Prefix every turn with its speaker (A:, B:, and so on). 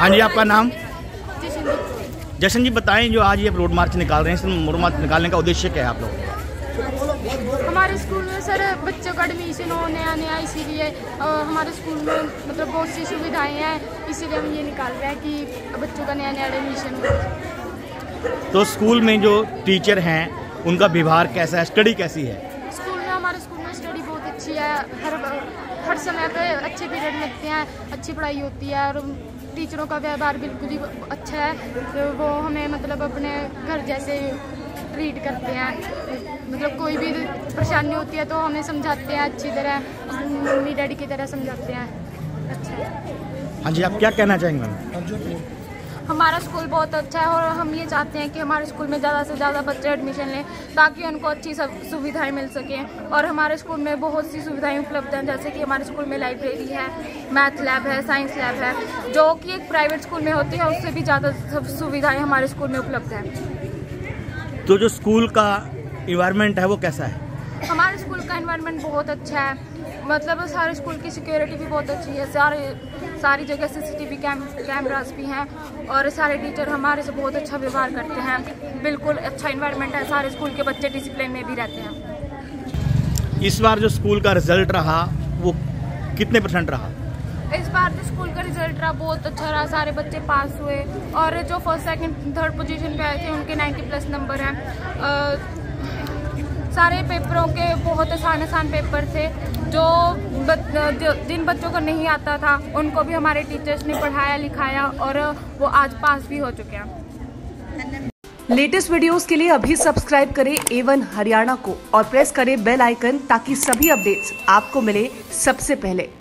A: हाँ जी, आपका नाम? जशन जी, बताएं जो आज ये रोड मार्च निकाल रहे हैं, इस रोड मार्च निकालने का उद्देश्य क्या है आप लोग?
B: हमारे स्कूल में सर बच्चों का एडमिशन हो नया इसीलिए हमारे स्कूल में मतलब बहुत सी सुविधाएं हैं, इसीलिए हम ये निकाल रहे हैं कि बच्चों का नया एडमिशन हो।
A: तो स्कूल में जो टीचर हैं उनका व्यवहार कैसा है, स्टडी कैसी है?
B: हमारे स्कूल में स्टडी बहुत अच्छी है, हर समय पे अच्छे पीरियड लगते हैं, अच्छी पढ़ाई होती है और टीचरों का व्यवहार बिल्कुल ही अच्छा है। तो वो हमें मतलब अपने घर जैसे ट्रीट करते हैं, मतलब कोई भी परेशानी होती है तो हमें समझाते हैं अच्छी तरह, मम्मी डैडी की तरह समझाते हैं। अच्छा।
A: हाँ जी, आप क्या कहना चाहेंगे मैम?
B: हमारा स्कूल बहुत अच्छा है और हम ये चाहते हैं कि हमारे स्कूल में ज़्यादा से ज़्यादा बच्चे एडमिशन लें ताकि उनको अच्छी सुविधाएं मिल सकें। और हमारे स्कूल में बहुत सी सुविधाएं उपलब्ध हैं, जैसे कि हमारे स्कूल में लाइब्रेरी है, मैथ लैब है, साइंस लैब है, जो कि एक प्राइवेट स्कूल में होती है, उससे भी ज़्यादा सुविधाएँ हमारे स्कूल में उपलब्ध हैं।
A: तो जो स्कूल का इन्वायरमेंट है वो कैसा है?
B: हमारे स्कूल का इन्वायरमेंट बहुत अच्छा है, मतलब सारे स्कूल की सिक्योरिटी भी बहुत अच्छी है, सारी जगह CCTV कैमरास भी हैं और सारे टीचर हमारे से बहुत अच्छा व्यवहार करते हैं। बिल्कुल अच्छा इन्वायरमेंट है, सारे स्कूल के बच्चे डिसिप्लिन में भी रहते हैं।
A: इस बार जो स्कूल का रिजल्ट रहा वो कितने % रहा?
B: इस बार जो स्कूल का रिजल्ट रहा बहुत अच्छा रहा, सारे बच्चे पास हुए और जो फर्स्ट सेकंड थर्ड पोजीशन पे आए थे उनके 90+ नंबर हैं। सारे पेपरों के बहुत आसान पेपर थे, जो जिन बच्चों को नहीं आता था उनको भी हमारे टीचर्स ने पढ़ाया लिखाया और वो आज पास भी हो चुके हैं।
C: लेटेस्ट वीडियोस के लिए अभी सब्सक्राइब करें A1 हरियाणा को और प्रेस करें बेल आइकन ताकि सभी अपडेट्स आपको मिले सबसे पहले।